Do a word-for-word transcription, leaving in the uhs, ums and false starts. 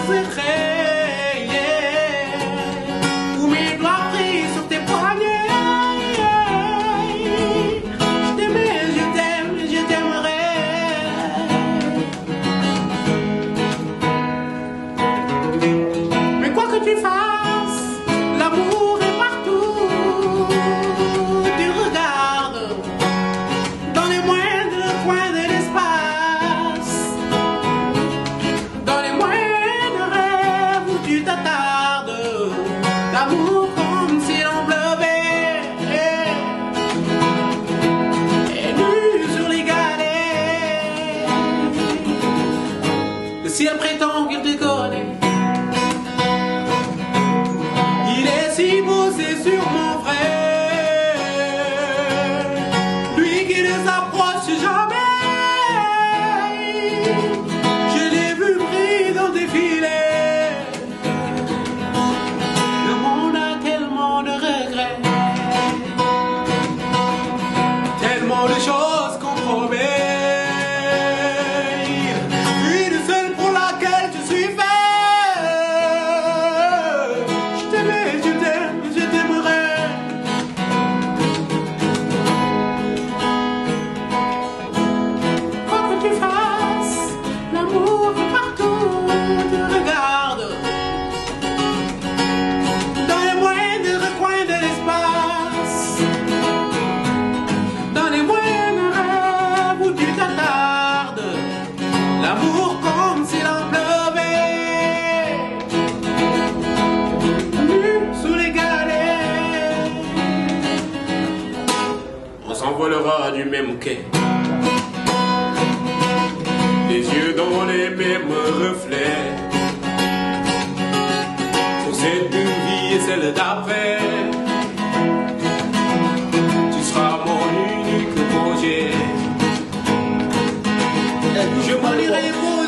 secrets, yeah, ou mes doigts pris sur tes poignets. Je t'aimais, je t'aime, je t'aimerai. Mais quoi que tu fasses, l'amour est partout. Tu regardes dans les moindres coins de l'espace, dans les moindres rêves où tu t'attardes. L'amour comme si l'on pleuvait, et nu sur les galets. Le ciel prétend qu'il te connaît. Il est si beau, c'est sûrement vrai. Lui qui ne s'approche jamais. Je l'ai vu briller dans des filets. Le monde a tellement de regrets, tellement de choses qu'on promet. Une seule pour laquelle je suis fait. Je t'aimais, je t'aime, je t'aimerai. Quoi que tu fasses, l'amour est partout. Tu regardes dans les moindres coins de l'espace, dans les moindres rêves où tu t'attardes. L'amour comme s'il en pleuvait, nu sous les galets. On s'envolera du même quai, les yeux dans les mêmes reflets, pour cette vie et celle d'après. Tu seras mon unique projet. Je m'en irai pour